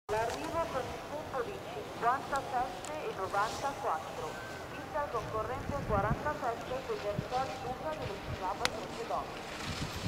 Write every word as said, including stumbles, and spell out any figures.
L'arrivo con il tempo di cinquantasette e novantaquattro. Pista al concorrente quarantasette, Petercoli Luca, velocità abbastanza dopo.